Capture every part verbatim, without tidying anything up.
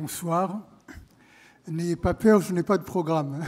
Bonsoir. N'ayez pas peur, je n'ai pas de programme.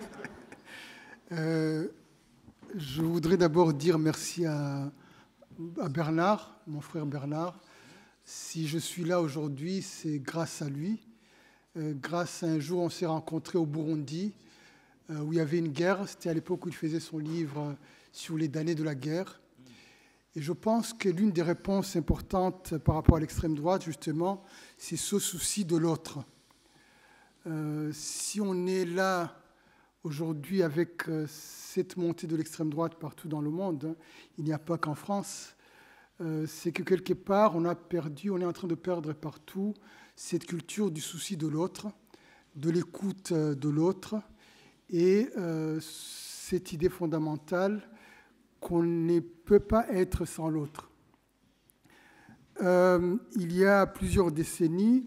euh, je voudrais d'abord dire merci à, à Bernard, mon frère Bernard. Si je suis là aujourd'hui, c'est grâce à lui. Euh, grâce à un jour, on s'est rencontrés au Burundi, euh, où il y avait une guerre. C'était à l'époque où il faisait son livre sur les damnés de la guerre. Et je pense que l'une des réponses importantes par rapport à l'extrême droite, justement, c'est ce souci de l'autre. Euh, si on est là aujourd'hui avec euh, cette montée de l'extrême droite partout dans le monde, hein, il n'y a pas qu'en France, euh, c'est que quelque part, on a perdu, on est en train de perdre partout cette culture du souci de l'autre, de l'écoute de l'autre, et euh, cette idée fondamentale qu'on ne peut pas être sans l'autre. Euh, il y a plusieurs décennies,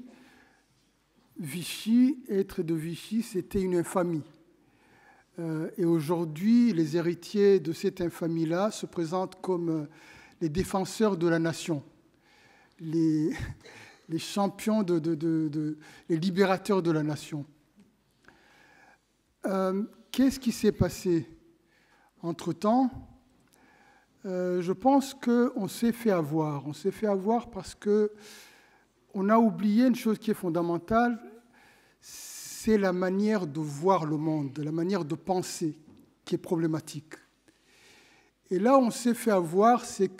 Vichy, être de Vichy, c'était une infamie. Euh, et aujourd'hui, les héritiers de cette infamie-là se présentent comme les défenseurs de la nation, les, les champions, de, de, de, de, les libérateurs de la nation. Euh, qu'est-ce qui s'est passé entre-temps ? Euh, je pense qu'on s'est fait avoir. On s'est fait avoir parce qu'on a oublié une chose qui est fondamentale, c'est la manière de voir le monde, la manière de penser qui est problématique. Et là où on s'est fait avoir, c'est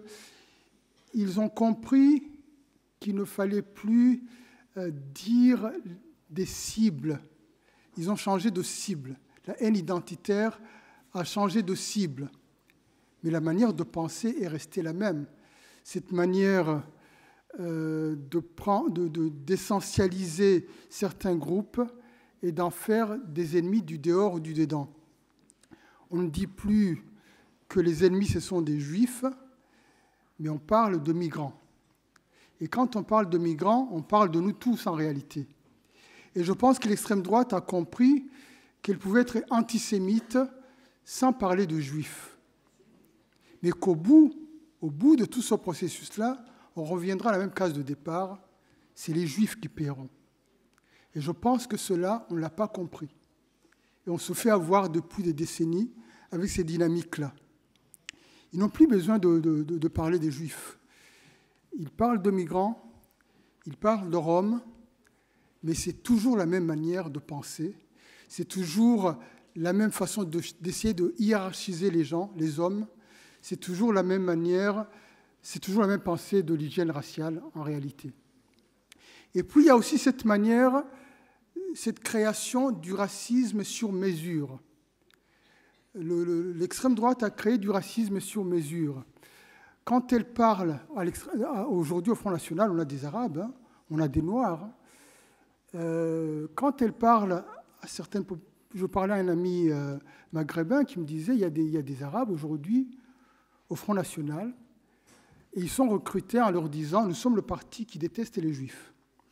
qu'ils ont compris qu'il ne fallait plus euh, dire des cibles. Ils ont changé de cible. La haine identitaire a changé de cible. Mais la manière de penser est restée la même. Cette manière euh, de prendre, de, de, d'essentialiser certains groupes et d'en faire des ennemis du dehors ou du dedans. On ne dit plus que les ennemis, ce sont des juifs, mais on parle de migrants. Et quand on parle de migrants, on parle de nous tous en réalité. Et je pense que l'extrême droite a compris qu'elle pouvait être antisémite sans parler de juifs. Mais qu'au bout, au bout de tout ce processus-là, on reviendra à la même case de départ, c'est les Juifs qui paieront. Et je pense que cela, on ne l'a pas compris. Et on se fait avoir depuis des décennies avec ces dynamiques-là. Ils n'ont plus besoin de, de, de, de parler des Juifs. Ils parlent de migrants, ils parlent de Roms, mais c'est toujours la même manière de penser, c'est toujours la même façon de, d'essayer de hiérarchiser les gens, les hommes. C'est toujours la même manière, c'est toujours la même pensée de l'hygiène raciale en réalité. Et puis il y a aussi cette manière, cette création du racisme sur mesure. Le, le, l'extrême droite a créé du racisme sur mesure. Quand elle parle, à aujourd'hui au Front National, on a des Arabes, hein, on a des Noirs. Hein. Euh, quand elle parle à certaines... Je parlais à un ami euh, maghrébin qui me disait il y a des, il y a des Arabes aujourd'hui au Front National, et ils sont recrutés en leur disant « Nous sommes le parti qui déteste les Juifs ».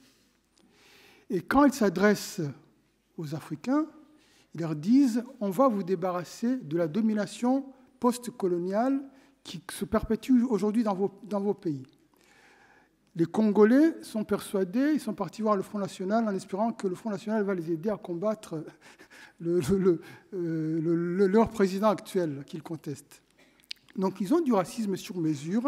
Et quand ils s'adressent aux Africains, ils leur disent « On va vous débarrasser de la domination post-coloniale qui se perpétue aujourd'hui dans vos, dans vos pays ». Les Congolais sont persuadés, ils sont partis voir le Front National en espérant que le Front National va les aider à combattre le, le, le, le, le, leur président actuel qu'ils contestent. Donc ils ont du racisme sur mesure.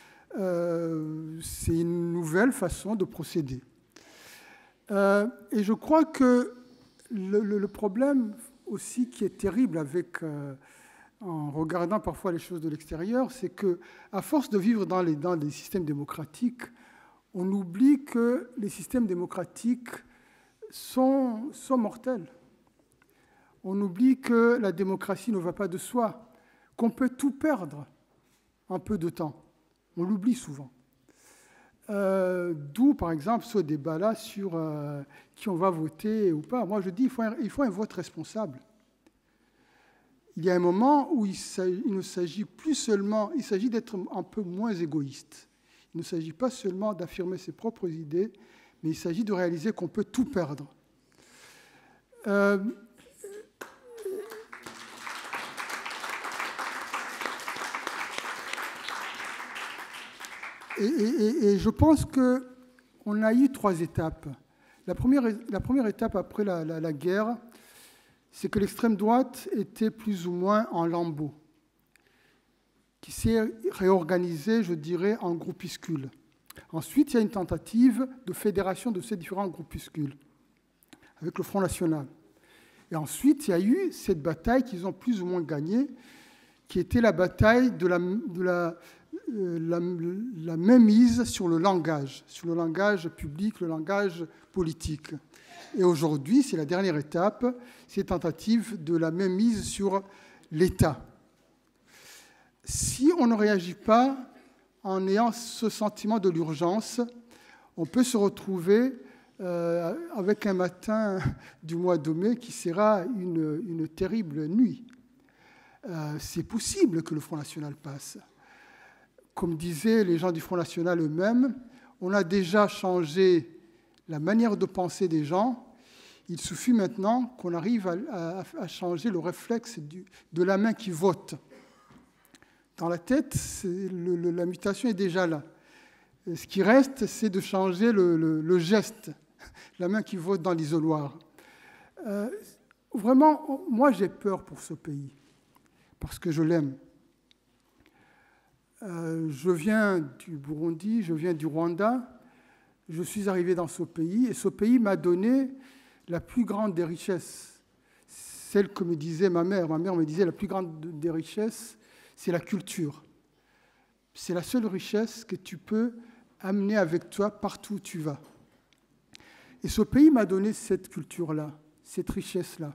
Euh, c'est une nouvelle façon de procéder. Euh, et je crois que le, le, le problème aussi qui est terrible avec, euh, en regardant parfois les choses de l'extérieur, c'est qu'à force de vivre dans les, dans les systèmes démocratiques, on oublie que les systèmes démocratiques sont, sont mortels. On oublie que la démocratie ne va pas de soi, qu'on peut tout perdre en peu de temps. On l'oublie souvent. Euh, d'où, par exemple, ce débat-là sur euh, qui on va voter ou pas. Moi, je dis qu'il faut, il faut un vote responsable. Il y a un moment où il, il ne s'agit plus seulement, il s'agit d'être un peu moins égoïste. Il ne s'agit pas seulement d'affirmer ses propres idées, mais il s'agit de réaliser qu'on peut tout perdre. Euh, Et, et, et je pense qu'on a eu trois étapes. La première, la première étape après la, la, la guerre, c'est que l'extrême droite était plus ou moins en lambeaux, qui s'est réorganisée, je dirais, en groupuscules. Ensuite, il y a une tentative de fédération de ces différents groupuscules, avec le Front National. Et ensuite, il y a eu cette bataille qu'ils ont plus ou moins gagnée, qui était la bataille de la, de la, euh, la, la mainmise sur le langage, sur le langage public, le langage politique. Et aujourd'hui, c'est la dernière étape, c'est tentative de la mainmise sur l'État. Si on ne réagit pas en ayant ce sentiment de l'urgence, on peut se retrouver euh, avec un matin du mois de mai qui sera une, une terrible nuit. Euh, c'est possible que le Front National passe. Comme disaient les gens du Front National eux-mêmes, on a déjà changé la manière de penser des gens. Il suffit maintenant qu'on arrive à, à, à changer le réflexe du, de la main qui vote. Dans la tête, le, le, la mutation est déjà là. Et ce qui reste, c'est de changer le, le, le geste, la main qui vote dans l'isoloir. Euh, vraiment, moi j'ai peur pour ce pays, parce que je l'aime. Euh, je viens du Burundi, je viens du Rwanda, je suis arrivé dans ce pays, et ce pays m'a donné la plus grande des richesses, celle que me disait ma mère. Ma mère me disait la plus grande des richesses, c'est la culture. C'est la seule richesse que tu peux amener avec toi partout où tu vas. Et ce pays m'a donné cette culture-là, cette richesse-là.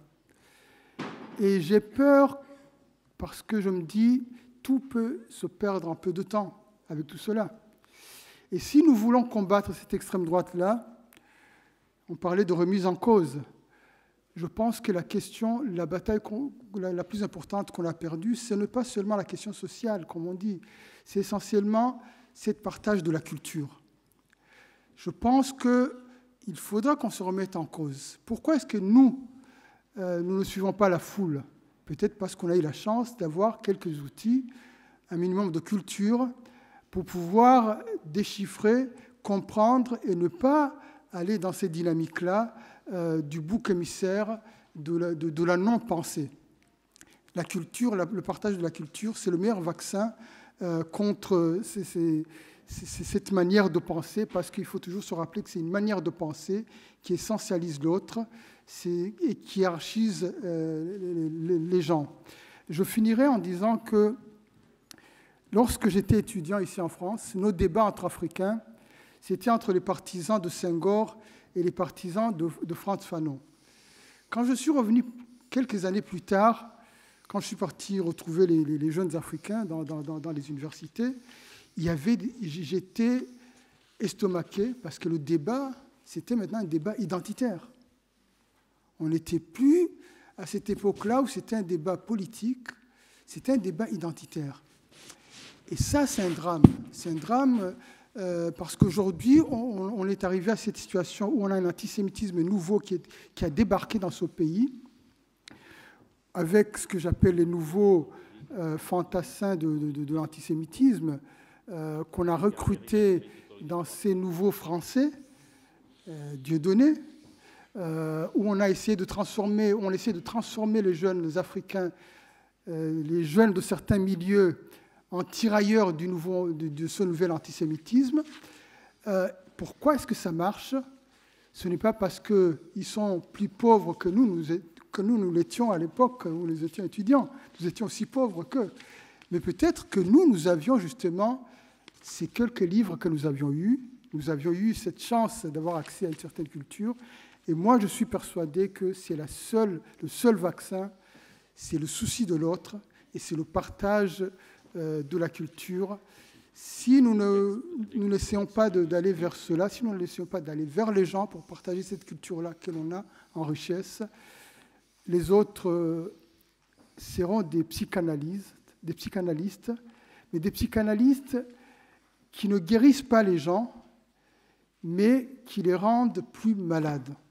Et j'ai peur parce que je me dis, tout peut se perdre en peu de temps avec tout cela. Et si nous voulons combattre cette extrême droite-là, on parlait de remise en cause. Je pense que la question, la bataille la plus importante qu'on a perdue, ce n'est pas seulement la question sociale, comme on dit, c'est essentiellement ce partage de la culture. Je pense qu'il faudra qu'on se remette en cause. Pourquoi est-ce que nous, euh, nous ne suivons pas la foule ? Peut-être parce qu'on a eu la chance d'avoir quelques outils, un minimum de culture, pour pouvoir déchiffrer, comprendre et ne pas aller dans ces dynamiques-là euh, du bouc émissaire de la, de, de la non-pensée. La culture, la, le partage de la culture, c'est le meilleur vaccin euh, contre ces, ces, ces, cette manière de penser, parce qu'il faut toujours se rappeler que c'est une manière de penser qui essentialise l'autre et qui hiérarchise euh, les, les, les gens. Je finirai en disant que lorsque j'étais étudiant ici en France, nos débats entre Africains, c'était entre les partisans de Senghor et les partisans de, de Frantz Fanon. Quand je suis revenu quelques années plus tard, quand je suis parti retrouver les, les, les jeunes Africains dans, dans, dans les universités, il y avait, j'étais estomaqué parce que le débat, c'était maintenant un débat identitaire. On n'était plus à cette époque-là où c'était un débat politique, c'était un débat identitaire. Et ça, c'est un drame. C'est un drame euh, parce qu'aujourd'hui, on, on est arrivé à cette situation où on a un antisémitisme nouveau qui, est, qui a débarqué dans ce pays, avec ce que j'appelle les nouveaux euh, fantassins de, de, de l'antisémitisme, euh, qu'on a recrutés dans ces nouveaux Français, euh, Dieudonné, euh, où on a essayé de transformer, on essaie de transformer les jeunes Africains, euh, les jeunes de certains milieux, en tirailleurs du nouveau, de, de ce nouvel antisémitisme. Euh, pourquoi est-ce que ça marche ? Ce n'est pas parce qu'ils sont plus pauvres que nous, nous, que nous, nous l'étions à l'époque où nous étions étudiants. Nous étions aussi pauvres qu'eux. Mais peut-être que nous, nous avions justement ces quelques livres que nous avions eus. Nous avions eu cette chance d'avoir accès à une certaine culture. Et moi, je suis persuadé que c'est la seule, le seul vaccin, c'est le souci de l'autre et c'est le partage de la culture. Si nous ne nous n'essayons pas d'aller vers cela, si nous ne n'essayons pas d'aller vers les gens pour partager cette culture-là que l'on a en richesse, les autres seront des psychanalystes, des psychanalystes, mais des psychanalystes qui ne guérissent pas les gens, mais qui les rendent plus malades.